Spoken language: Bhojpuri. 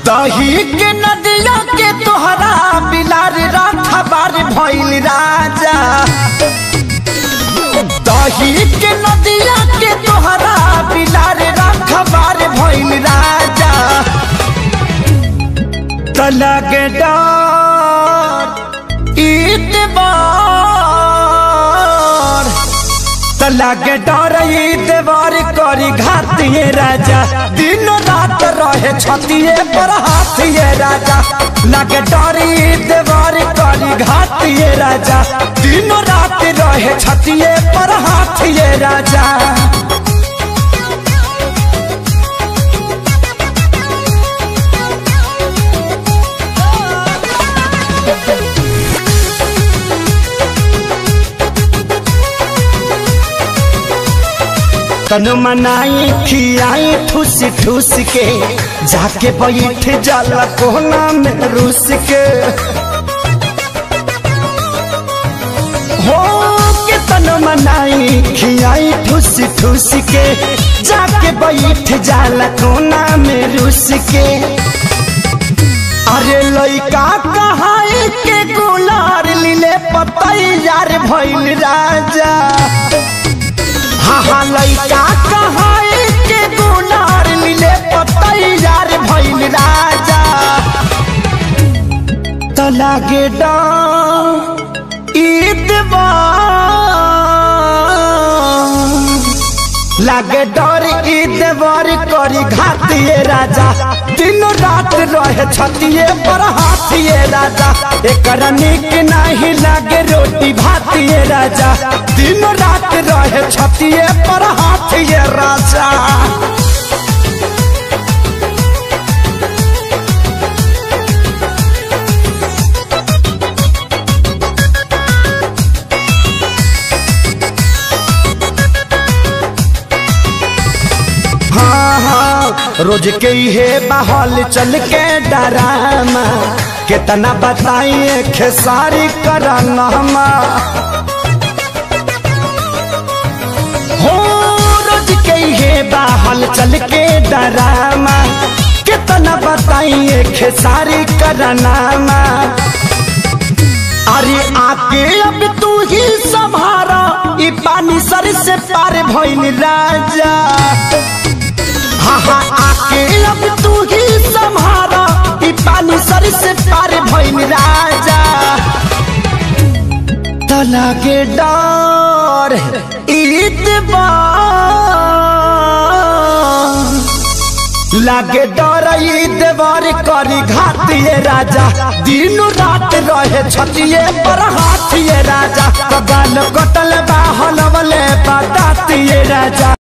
दही के नदिया के तोहरा बिलार रखबार भइल राजा। दही के नदिया के तोहरा बिलार रखबार भइल राजा। तलग डर ईतबार तलग डर ईतबार करी घातिए राजा। दिन रात रहे छतिए पर हाथिए राजा। लगे डर ईतबार करी घातिए राजा। दिन रात रहे छतिए पर हाथिए राजा। तनु मनाई खियाई ठूस ठूस के जाके बैठ जाला कोना में रूस के। हो के तनु मनाई खियाई ठूस ठूस के जाके बैठ जाला कोना में रूस के। अरे लइका कहाई के गुलार लीले पतैयार भइल राजा। हाँ लइका कहाई के गुलार लीले पतैयार भइल राजा। तलागे लागे डर ईदवार करी घातिए राजा। दिन रात रहे छतिए पर हाथिए राजा। एकर निक नहीं लागे रोटी भातिए राजा। दिन रात रहे छतिए पर हाथिए राजा। रोज के हे बहल चल के डरामा कितना बताइए खेसारी करना। हो रोज के हे बहल चल के डरामा कितना बताइए खेसारी करना। अरे आके अब तू ही संभारा ई पानी सर से पार भइल राजा। हाँ आके अब तू ही संभारा ई पानी सर से पार भइल राजा। तलागे डर ईतबार लागे डर ईतबार करी घातिए राजा। दिन रात रहे छतिए पर हाथिए राजा। कबाल कटल बाहल वाले बतातिए राजा।